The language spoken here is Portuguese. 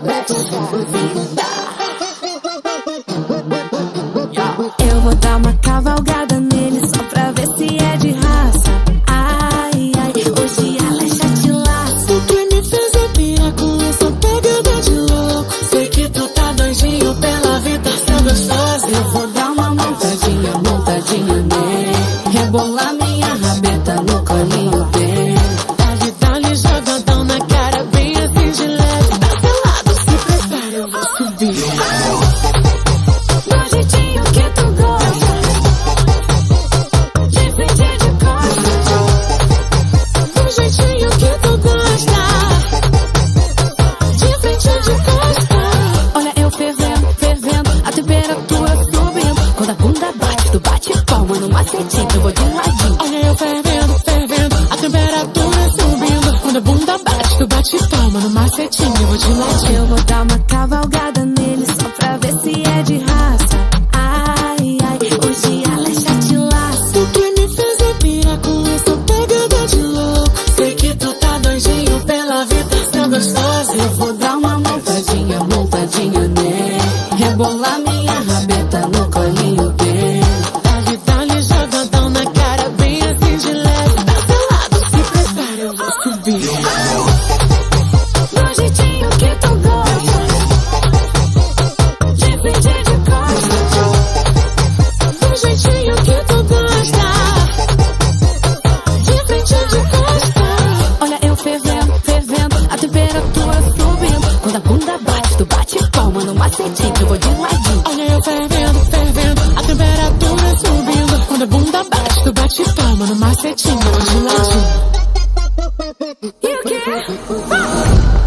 Eu vou dar uma cavalgada nele só pra ver se é de raça. Ai, ai, hoje ela já te laça. Tu quer me fazer pirar com essa pegada de louco? Sei que tu tá doidinho pela vida, tá gostosa. Eu vou dar uma montadinha, montadinha nele, rebolar minha rabeta no colinho dele. Dá-lhe jogadão na cara, bem assim de leve. Tá selado, se prepara, eu vou subir. Do jeitinho que tu gosta, de frente de costa. Do jeitinho que tu gosta, de frente de costa. Olha eu fervendo, fervendo, a temperatura subindo. Quando a bunda bate, tu bate palma no macetinho, eu vou de ladinho. Olha eu fervendo, fervendo, a temperatura subindo. Quando a bunda bate, tu bate palma no macetinho, eu vou de ladinho. Eu vou dar uma cavalgada nele só pra ver se é de raça. Ai, ai, hoje ela já te laça. Tu quer me fazer pirar com essa pegada de louco? Sei que tu tá doidinho pela vida, tá gostosa. Eu vou dar uma montadinha, montadinha nele, rebolar minha rabeta no colinho dele. Dá-lhe jogadão na cara, bem assim de leve. Tá selado, se prepara, eu vou subir. Do jeitinho que tu gosta, de frente de costa. Do jeitinho que tu gosta, de frente de costa. Olha eu fervendo, fervendo, a temperatura subindo. Quando a bunda bate, tu bate palma no macetinho, eu vou de ladinho. Olha eu fervendo, fervendo, a temperatura subindo. Quando a bunda bate, tu bate palma no macetinho, eu vou de ladinho. E o quê?